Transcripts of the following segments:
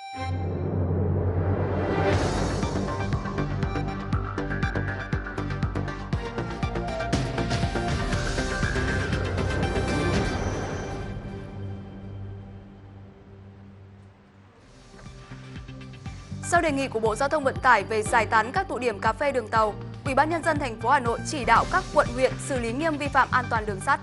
Sau đề nghị của Bộ Giao thông Vận tải về giải tán các tụ điểm cà phê đường tàu, Ủy ban Nhân dân thành phố Hà Nội chỉ đạo các quận huyện xử lý nghiêm vi phạm an toàn đường sắt.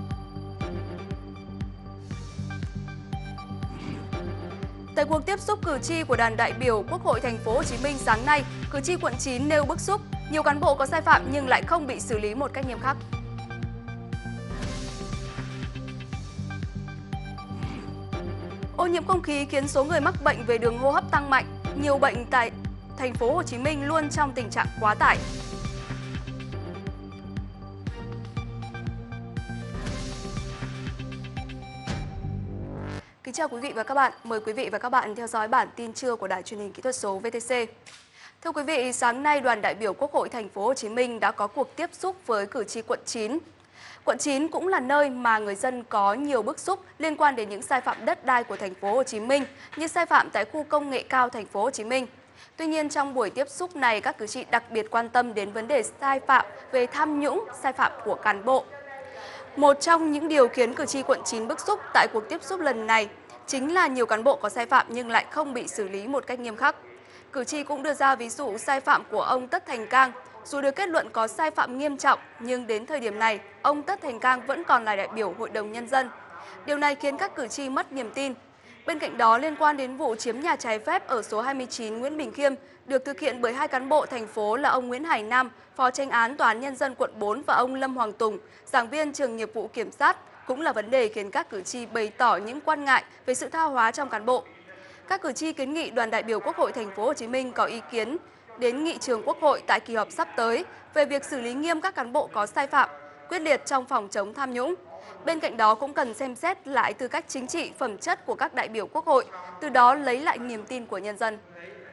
Tại cuộc tiếp xúc cử tri của đoàn đại biểu Quốc hội thành phố Hồ Chí Minh sáng nay, cử tri quận 9 nêu bức xúc, nhiều cán bộ có sai phạm nhưng lại không bị xử lý một cách nghiêm khắc. Ô nhiễm không khí khiến số người mắc bệnh về đường hô hấp tăng mạnh, nhiều bệnh tại thành phố Hồ Chí Minh luôn trong tình trạng quá tải. Kính chào quý vị và các bạn, mời quý vị và các bạn theo dõi bản tin trưa của Đài Truyền hình Kỹ thuật số VTC. Thưa quý vị, sáng nay đoàn đại biểu Quốc hội thành phố Hồ Chí Minh đã có cuộc tiếp xúc với cử tri quận 9. Quận 9 cũng là nơi mà người dân có nhiều bức xúc liên quan đến những sai phạm đất đai của thành phố Hồ Chí Minh, như sai phạm tại khu công nghệ cao thành phố Hồ Chí Minh. Tuy nhiên, trong buổi tiếp xúc này, các cử tri đặc biệt quan tâm đến vấn đề sai phạm về tham nhũng, sai phạm của cán bộ. Một trong những điều khiến cử tri quận 9 bức xúc tại cuộc tiếp xúc lần này chính là nhiều cán bộ có sai phạm nhưng lại không bị xử lý một cách nghiêm khắc. Cử tri cũng đưa ra ví dụ sai phạm của ông Tất Thành Cang. Dù được kết luận có sai phạm nghiêm trọng, nhưng đến thời điểm này, ông Tất Thành Cang vẫn còn là đại biểu Hội đồng Nhân dân. Điều này khiến các cử tri mất niềm tin. Bên cạnh đó, liên quan đến vụ chiếm nhà trái phép ở số 29 Nguyễn Bình Khiêm, được thực hiện bởi hai cán bộ thành phố là ông Nguyễn Hải Nam, Phó Chánh án Tòa án Nhân dân quận 4 và ông Lâm Hoàng Tùng, giảng viên trường nghiệp vụ kiểm sát, cũng là vấn đề khiến các cử tri bày tỏ những quan ngại về sự tha hóa trong cán bộ. Các cử tri kiến nghị đoàn đại biểu Quốc hội thành phố Hồ Chí Minh có ý kiến đến nghị trường Quốc hội tại kỳ họp sắp tới về việc xử lý nghiêm các cán bộ có sai phạm, quyết liệt trong phòng chống tham nhũng. Bên cạnh đó cũng cần xem xét lại tư cách chính trị, phẩm chất của các đại biểu Quốc hội, từ đó lấy lại niềm tin của nhân dân.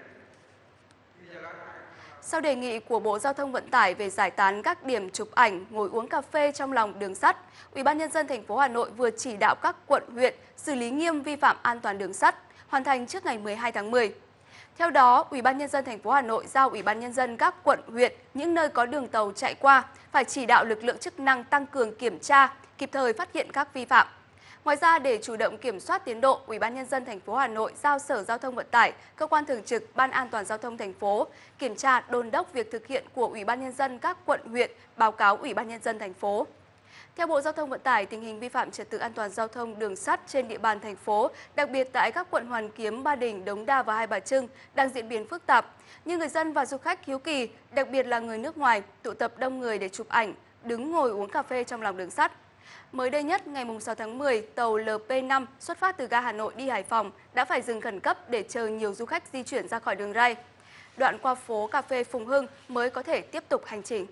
Sau đề nghị của Bộ Giao thông Vận tải về giải tán các điểm chụp ảnh, ngồi uống cà phê trong lòng đường sắt, Ủy ban Nhân dân thành phố Hà Nội vừa chỉ đạo các quận, huyện xử lý nghiêm vi phạm an toàn đường sắt, hoàn thành trước ngày 12 tháng 10. Theo đó, Ủy ban Nhân dân thành phố Hà Nội giao Ủy ban Nhân dân các quận, huyện, những nơi có đường tàu chạy qua phải chỉ đạo lực lượng chức năng tăng cường kiểm tra, kịp thời phát hiện các vi phạm. Ngoài ra, để chủ động kiểm soát tiến độ, Ủy ban Nhân dân thành phố Hà Nội giao Sở Giao thông Vận tải, cơ quan thường trực Ban An toàn giao thông thành phố kiểm tra đôn đốc việc thực hiện của Ủy ban Nhân dân các quận, huyện, báo cáo Ủy ban Nhân dân thành phố. Theo Bộ Giao thông Vận tải, tình hình vi phạm trật tự an toàn giao thông đường sắt trên địa bàn thành phố, đặc biệt tại các quận Hoàn Kiếm, Ba Đình, Đống Đa và Hai Bà Trưng đang diễn biến phức tạp. Nhưng người dân và du khách hiếu kỳ, đặc biệt là người nước ngoài, tụ tập đông người để chụp ảnh, đứng ngồi uống cà phê trong lòng đường sắt. Mới đây nhất, ngày 6 tháng 10, tàu LP5 xuất phát từ ga Hà Nội đi Hải Phòng đã phải dừng khẩn cấp để chờ nhiều du khách di chuyển ra khỏi đường ray. Đoạn qua phố cà phê Phùng Hưng mới có thể tiếp tục hành trình.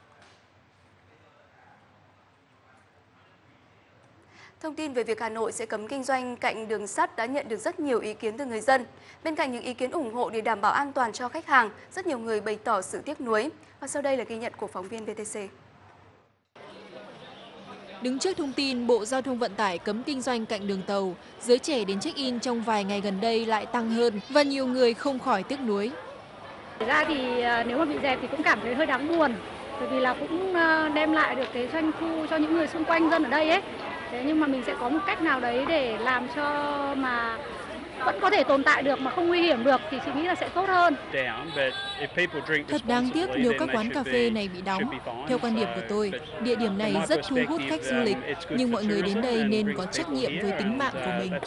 Thông tin về việc Hà Nội sẽ cấm kinh doanh cạnh đường sắt đã nhận được rất nhiều ý kiến từ người dân. Bên cạnh những ý kiến ủng hộ để đảm bảo an toàn cho khách hàng, rất nhiều người bày tỏ sự tiếc nuối. Và sau đây là ghi nhận của phóng viên VTC. Đứng trước thông tin Bộ Giao thông Vận tải cấm kinh doanh cạnh đường tàu, giới trẻ đến check-in trong vài ngày gần đây lại tăng hơn và nhiều người không khỏi tiếc nuối. Thực ra thì nếu mà bị dẹp thì cũng cảm thấy hơi đáng buồn, bởi vì là cũng đem lại được cái doanh thu cho những người xung quanh dân ở đây ấy. Thế nhưng mà mình sẽ có một cách nào đấy để làm cho mà vẫn có thể tồn tại được mà không nguy hiểm được thì chị nghĩ là sẽ tốt hơn. Thật đáng tiếc nếu các quán cà phê này bị đóng. Theo quan điểm của tôi, địa điểm này rất thu hút khách du lịch, nhưng mọi người đến đây nên có trách nhiệm với tính mạng của mình.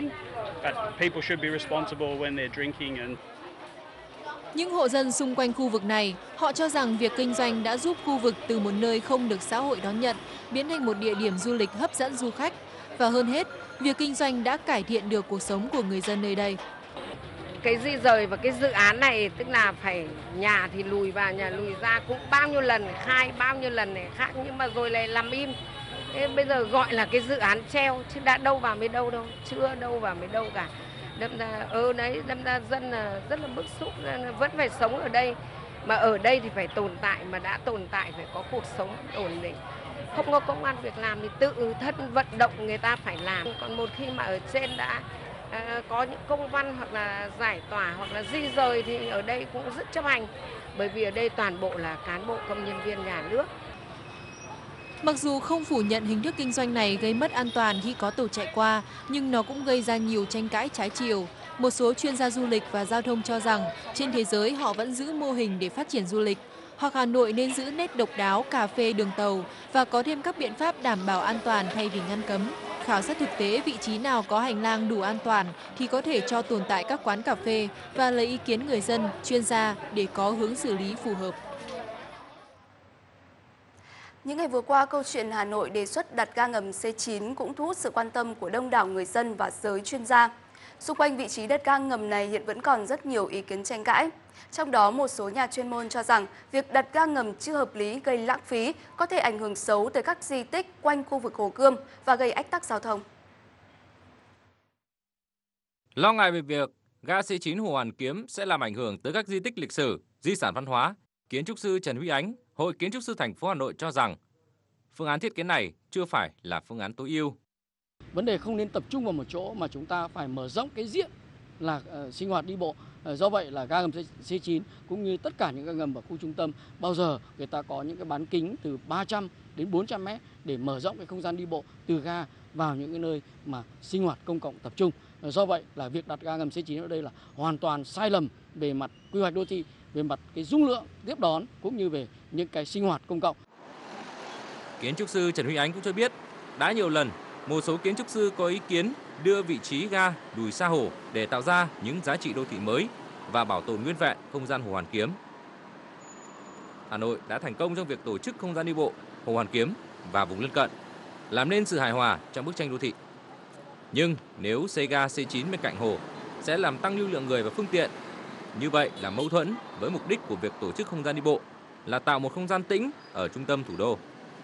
Những hộ dân xung quanh khu vực này, họ cho rằng việc kinh doanh đã giúp khu vực từ một nơi không được xã hội đón nhận biến thành một địa điểm du lịch hấp dẫn du khách. Và hơn hết, việc kinh doanh đã cải thiện được cuộc sống của người dân nơi đây. Cái di rời và cái dự án này tức là phải nhà thì lùi vào, nhà lùi ra cũng bao nhiêu lần khai, bao nhiêu lần này khác nhưng mà rồi lại làm im. Thế bây giờ gọi là cái dự án treo chứ đã đâu vào mới đâu đâu, chưa đâu vào mới đâu cả. Đâm ra đâm ra dân là rất là bức xúc, vẫn phải sống ở đây. Mà ở đây thì phải tồn tại, mà đã tồn tại phải có cuộc sống ổn định. Không có công ăn việc làm thì tự thân vận động người ta phải làm. Còn một khi mà ở trên đã có những công văn hoặc là giải tỏa hoặc là di rời thì ở đây cũng rất chấp hành, bởi vì ở đây toàn bộ là cán bộ công nhân viên nhà nước. Mặc dù không phủ nhận hình thức kinh doanh này gây mất an toàn khi có tàu chạy qua, nhưng nó cũng gây ra nhiều tranh cãi trái chiều. Một số chuyên gia du lịch và giao thông cho rằng trên thế giới họ vẫn giữ mô hình để phát triển du lịch, hoặc Hà Nội nên giữ nét độc đáo cà phê đường tàu và có thêm các biện pháp đảm bảo an toàn thay vì ngăn cấm. Khảo sát thực tế vị trí nào có hành lang đủ an toàn thì có thể cho tồn tại các quán cà phê và lấy ý kiến người dân, chuyên gia để có hướng xử lý phù hợp. Những ngày vừa qua, câu chuyện Hà Nội đề xuất đặt ga ngầm C9 cũng thu hút sự quan tâm của đông đảo người dân và giới chuyên gia. Xung quanh vị trí đặt ga ngầm này hiện vẫn còn rất nhiều ý kiến tranh cãi. Trong đó, một số nhà chuyên môn cho rằng việc đặt ga ngầm chưa hợp lý gây lãng phí, có thể ảnh hưởng xấu tới các di tích quanh khu vực Hồ Gươm và gây ách tắc giao thông. Lo ngại về việc ga C9 Hồ Hoàn Kiếm sẽ làm ảnh hưởng tới các di tích lịch sử, di sản văn hóa, kiến trúc sư Trần Huy Ánh, Hội Kiến trúc sư thành phố Hà Nội cho rằng phương án thiết kế này chưa phải là phương án tối ưu. Vấn đề không nên tập trung vào một chỗ mà chúng ta phải mở rộng cái diện là sinh hoạt đi bộ. Do vậy là ga ngầm C9 cũng như tất cả những ga ngầm ở khu trung tâm bao giờ người ta có những cái bán kính từ 300 đến 400 mét để mở rộng cái không gian đi bộ từ ga vào những cái nơi mà sinh hoạt công cộng tập trung. Do vậy là việc đặt ga ngầm C9 ở đây là hoàn toàn sai lầm về mặt quy hoạch đô thị, về mặt cái dung lượng tiếp đón cũng như về những cái sinh hoạt công cộng. Kiến trúc sư Trần Huy Ánh cũng cho biết đã nhiều lần một số kiến trúc sư có ý kiến đưa vị trí ga đùi xa hồ để tạo ra những giá trị đô thị mới và bảo tồn nguyên vẹn không gian Hồ Hoàn Kiếm. Hà Nội đã thành công trong việc tổ chức không gian đi bộ Hồ Hoàn Kiếm và vùng lân cận, làm nên sự hài hòa trong bức tranh đô thị. Nhưng nếu xây ga C9 bên cạnh hồ sẽ làm tăng lưu lượng người và phương tiện. Như vậy là mâu thuẫn với mục đích của việc tổ chức không gian đi bộ là tạo một không gian tĩnh ở trung tâm thủ đô.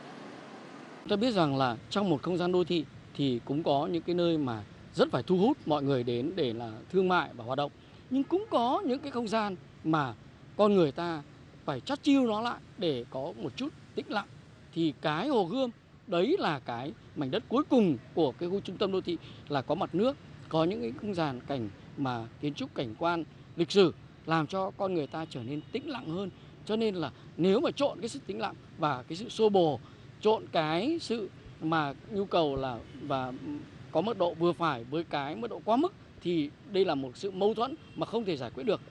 Tôi biết rằng là trong một không gian đô thị thì cũng có những cái nơi mà rất phải thu hút mọi người đến để là thương mại và hoạt động. Nhưng cũng có những cái không gian mà con người ta phải chắt chiu nó lại để có một chút tĩnh lặng. Thì cái Hồ Gươm đấy là cái mảnh đất cuối cùng của cái khu trung tâm đô thị là có mặt nước, có những cái không gian cảnh mà kiến trúc cảnh quan lịch sử làm cho con người ta trở nên tĩnh lặng hơn. Cho nên là nếu mà trộn cái sự tĩnh lặng và cái sự xô bồ, trộn cái sự mà nhu cầu là và có mức độ vừa phải với cái mức độ quá mức thì đây là một sự mâu thuẫn mà không thể giải quyết được.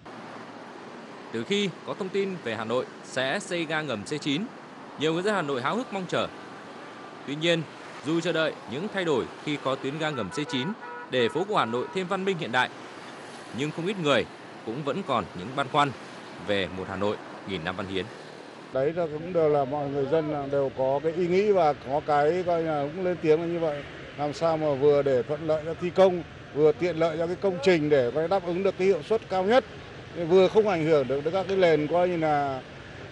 Từ khi có thông tin về Hà Nội sẽ xây ga ngầm C9, nhiều người dân Hà Nội háo hức mong chờ. Tuy nhiên, dù chờ đợi những thay đổi khi có tuyến ga ngầm C9 để phố của Hà Nội thêm văn minh hiện đại, nhưng không ít người cũng vẫn còn những băn khoăn về một Hà Nội nghìn năm văn hiến. Đấy là cũng đều là mọi người dân đều có cái ý nghĩ và có cái coi là cũng lên tiếng là như vậy. Làm sao mà vừa để thuận lợi cho thi công, vừa tiện lợi cho cái công trình để có đáp ứng được cái hiệu suất cao nhất, vừa không ảnh hưởng được đến các cái nền coi như là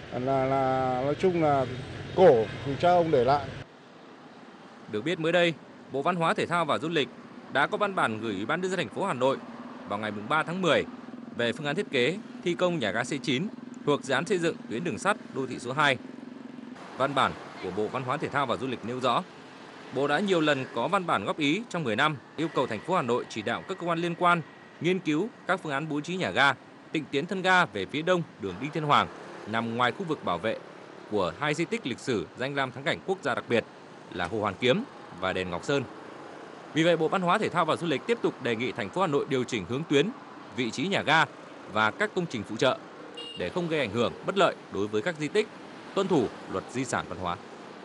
nói chung là cổ từ cha ông để lại. Được biết mới đây, Bộ Văn hóa Thể thao và Du lịch đã có văn bản gửi Ủy ban nhân dân thành phố Hà Nội vào ngày 3 tháng 10 về phương án thiết kế thi công nhà ga C9 thuộc dự án xây dựng tuyến đường sắt đô thị số 2. Văn bản của Bộ Văn hóa Thể thao và Du lịch nêu rõ, Bộ đã nhiều lần có văn bản góp ý trong 10 năm yêu cầu thành phố Hà Nội chỉ đạo các cơ quan liên quan nghiên cứu các phương án bố trí nhà ga, tịnh tiến thân ga về phía đông đường Đinh Tiên Hoàng nằm ngoài khu vực bảo vệ của hai di tích lịch sử danh lam thắng cảnh quốc gia đặc biệt là Hồ Hoàn Kiếm và đền Ngọc Sơn. Vì vậy, Bộ Văn hóa Thể thao và Du lịch tiếp tục đề nghị thành phố Hà Nội điều chỉnh hướng tuyến, vị trí nhà ga và các công trình phụ trợ để không gây ảnh hưởng bất lợi đối với các di tích, tuân thủ luật di sản văn hóa.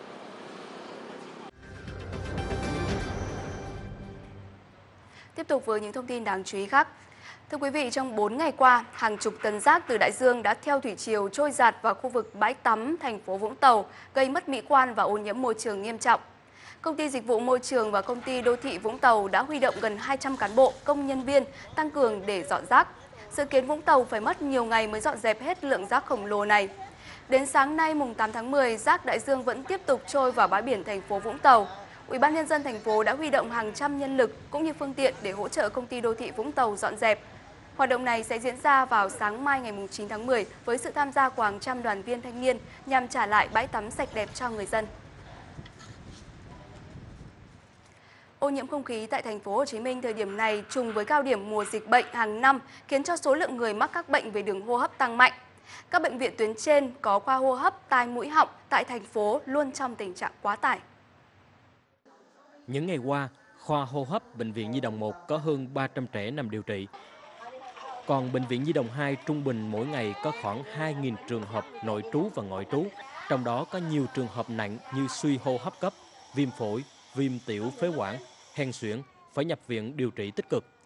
Tiếp tục với những thông tin đáng chú ý khác. Thưa quý vị, trong 4 ngày qua, hàng chục tấn rác từ đại dương đã theo thủy triều trôi dạt vào khu vực bãi tắm thành phố Vũng Tàu, gây mất mỹ quan và ô nhiễm môi trường nghiêm trọng. Công ty Dịch vụ Môi trường và Công ty Đô thị Vũng Tàu đã huy động gần 200 cán bộ, công nhân viên tăng cường để dọn rác. Dự kiến Vũng Tàu phải mất nhiều ngày mới dọn dẹp hết lượng rác khổng lồ này. Đến sáng nay mùng 8 tháng 10, rác đại dương vẫn tiếp tục trôi vào bãi biển thành phố Vũng Tàu. Ủy ban nhân dân thành phố đã huy động hàng trăm nhân lực cũng như phương tiện để hỗ trợ Công ty Đô thị Vũng Tàu dọn dẹp. Hoạt động này sẽ diễn ra vào sáng mai ngày 9 tháng 10 với sự tham gia của hàng trăm đoàn viên thanh niên nhằm trả lại bãi tắm sạch đẹp cho người dân. Ô nhiễm không khí tại thành phố Hồ Chí Minh thời điểm này trùng với cao điểm mùa dịch bệnh hàng năm, khiến cho số lượng người mắc các bệnh về đường hô hấp tăng mạnh. Các bệnh viện tuyến trên có khoa hô hấp, tai mũi họng tại thành phố luôn trong tình trạng quá tải. Những ngày qua, khoa hô hấp Bệnh viện Nhi đồng 1 có hơn 300 trẻ nằm điều trị. Còn Bệnh viện Nhi đồng 2 trung bình mỗi ngày có khoảng 2.000 trường hợp nội trú và ngoại trú. Trong đó có nhiều trường hợp nặng như suy hô hấp cấp, viêm phổi, viêm tiểu phế quản, hen suyễn, phải nhập viện điều trị tích cực.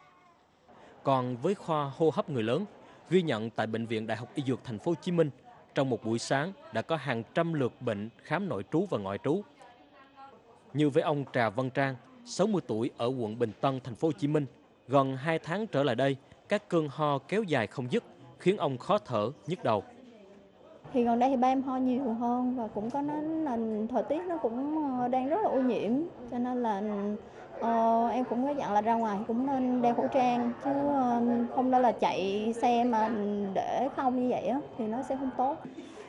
Còn với khoa hô hấp người lớn, ghi nhận tại Bệnh viện Đại học Y Dược Thành phố Hồ Chí Minh, trong một buổi sáng đã có hàng trăm lượt bệnh khám nội trú và ngoại trú. Như với ông Trà Văn Trang, 60 tuổi ở quận Bình Tân, Thành phố Hồ Chí Minh, gần 2 tháng trở lại đây, các cơn ho kéo dài không dứt, khiến ông khó thở, nhức đầu. Thì gần đây thì ba em ho nhiều hơn và cũng có nói là thời tiết nó cũng đang rất là ô nhiễm, cho nên là em cũng có dặn là ra ngoài cũng nên đeo khẩu trang, chứ không nên là chạy xe mà để không như vậy á, thì nó sẽ không tốt.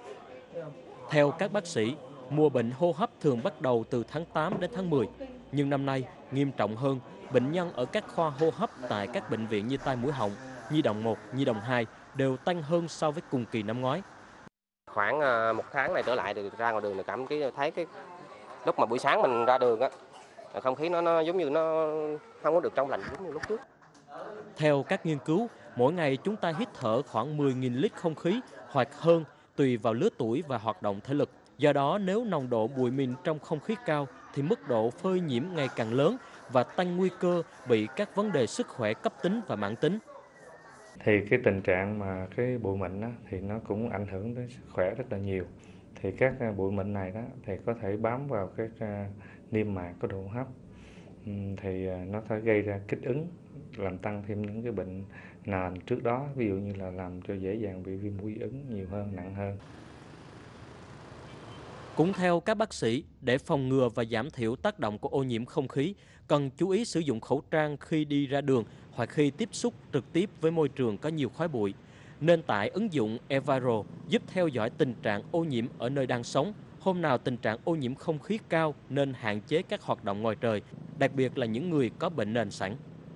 Theo các bác sĩ, mùa bệnh hô hấp thường bắt đầu từ tháng 8 đến tháng 10, nhưng năm nay nghiêm trọng hơn, bệnh nhân ở các khoa hô hấp tại các bệnh viện như tai mũi họng, Nhi đồng 1, Nhi đồng 2 đều tăng hơn so với cùng kỳ năm ngoái. Khoảng một tháng này trở lại thì ra ngoài đường thì cảm thấy cái lúc mà buổi sáng mình ra đường á, không khí nó giống như nó không có được trong lành giống như lúc trước. Theo các nghiên cứu, mỗi ngày chúng ta hít thở khoảng 10.000 lít không khí hoặc hơn tùy vào lứa tuổi và hoạt động thể lực. Do đó, nếu nồng độ bụi mịn trong không khí cao thì mức độ phơi nhiễm ngày càng lớn và tăng nguy cơ bị các vấn đề sức khỏe cấp tính và mãn tính. Thì cái tình trạng mà cái bụi mịn đó, thì nó cũng ảnh hưởng đến sức khỏe rất là nhiều. Thì các bụi mịn này đó thì có thể bám vào các niêm mạc của đường hô hấp, thì nó sẽ gây ra kích ứng, làm tăng thêm những cái bệnh nền trước đó, ví dụ như là làm cho dễ dàng bị viêm mũi ứng nhiều hơn, nặng hơn. Cũng theo các bác sĩ, để phòng ngừa và giảm thiểu tác động của ô nhiễm không khí, cần chú ý sử dụng khẩu trang khi đi ra đường hoặc khi tiếp xúc trực tiếp với môi trường có nhiều khói bụi. Nên tải ứng dụng eViral giúp theo dõi tình trạng ô nhiễm ở nơi đang sống. Hôm nào tình trạng ô nhiễm không khí cao nên hạn chế các hoạt động ngoài trời, đặc biệt là những người có bệnh nền sẵn.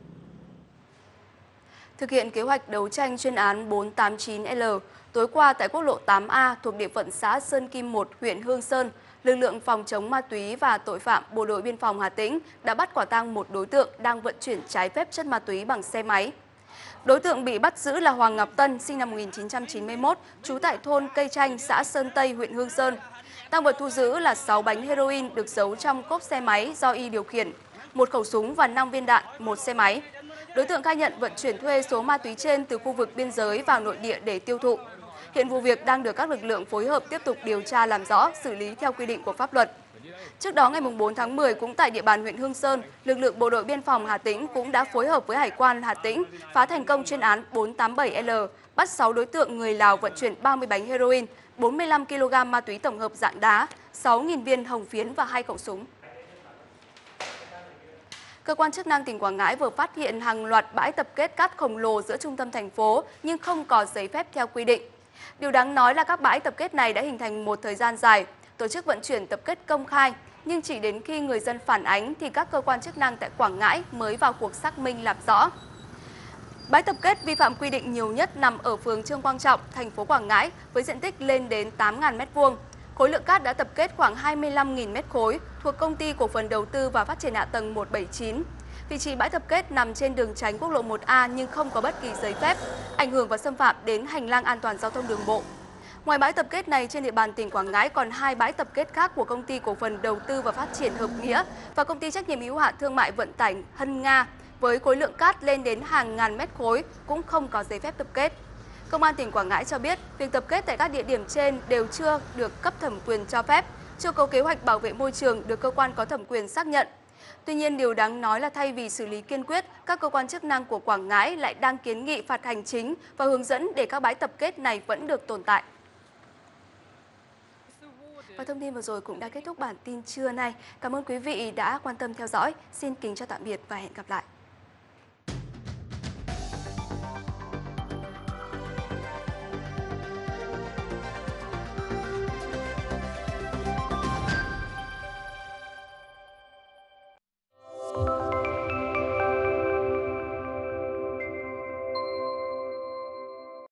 Thực hiện kế hoạch đấu tranh chuyên án 489L, tối qua tại quốc lộ 8A thuộc địa phận xã Sơn Kim 1, huyện Hương Sơn, lực lượng phòng chống ma túy và tội phạm Bộ đội Biên phòng Hà Tĩnh đã bắt quả tang một đối tượng đang vận chuyển trái phép chất ma túy bằng xe máy. Đối tượng bị bắt giữ là Hoàng Ngọc Tân, sinh năm 1991, trú tại thôn Cây Chanh, xã Sơn Tây, huyện Hương Sơn. Tang vật thu giữ là 6 bánh heroin được giấu trong cốp xe máy do y điều khiển, một khẩu súng và 5 viên đạn, một xe máy. Đối tượng khai nhận vận chuyển thuê số ma túy trên từ khu vực biên giới vào nội địa để tiêu thụ. Hiện vụ việc đang được các lực lượng phối hợp tiếp tục điều tra làm rõ, xử lý theo quy định của pháp luật. Trước đó, ngày 4 tháng 10, cũng tại địa bàn huyện Hương Sơn, lực lượng Bộ đội Biên phòng Hà Tĩnh cũng đã phối hợp với Hải quan Hà Tĩnh phá thành công chuyên án 487L, bắt 6 đối tượng người Lào vận chuyển 30 bánh heroin, 45 kg ma túy tổng hợp dạng đá, 6.000 viên hồng phiến và 2 khẩu súng. Cơ quan chức năng tỉnh Quảng Ngãi vừa phát hiện hàng loạt bãi tập kết cát khổng lồ giữa trung tâm thành phố nhưng không có giấy phép theo quy định. Điều đáng nói là các bãi tập kết này đã hình thành một thời gian dài, tổ chức vận chuyển tập kết công khai, nhưng chỉ đến khi người dân phản ánh thì các cơ quan chức năng tại Quảng Ngãi mới vào cuộc xác minh làm rõ. Bãi tập kết vi phạm quy định nhiều nhất nằm ở phường Trương Quang Trọng, thành phố Quảng Ngãi với diện tích lên đến 8.000 m². Khối lượng cát đã tập kết khoảng 25.000 mét khối thuộc Công ty Cổ phần Đầu tư và Phát triển Hạ tầng 179. Vị trí bãi tập kết nằm trên đường tránh quốc lộ 1A nhưng không có bất kỳ giấy phép, ảnh hưởng và xâm phạm đến hành lang an toàn giao thông đường bộ. Ngoài bãi tập kết này, trên địa bàn tỉnh Quảng Ngãi còn 2 bãi tập kết khác của Công ty Cổ phần Đầu tư và Phát triển Hợp Nghĩa và Công ty Trách nhiệm hữu hạn Thương mại Vận tải Hân Nga với khối lượng cát lên đến hàng ngàn mét khối cũng không có giấy phép tập kết. Công an tỉnh Quảng Ngãi cho biết, việc tập kết tại các địa điểm trên đều chưa được cấp thẩm quyền cho phép, chưa có kế hoạch bảo vệ môi trường được cơ quan có thẩm quyền xác nhận. Tuy nhiên, điều đáng nói là thay vì xử lý kiên quyết, các cơ quan chức năng của Quảng Ngãi lại đang kiến nghị phạt hành chính và hướng dẫn để các bãi tập kết này vẫn được tồn tại. Và thông tin vừa rồi cũng đã kết thúc bản tin trưa nay. Cảm ơn quý vị đã quan tâm theo dõi. Xin kính chào tạm biệt và hẹn gặp lại.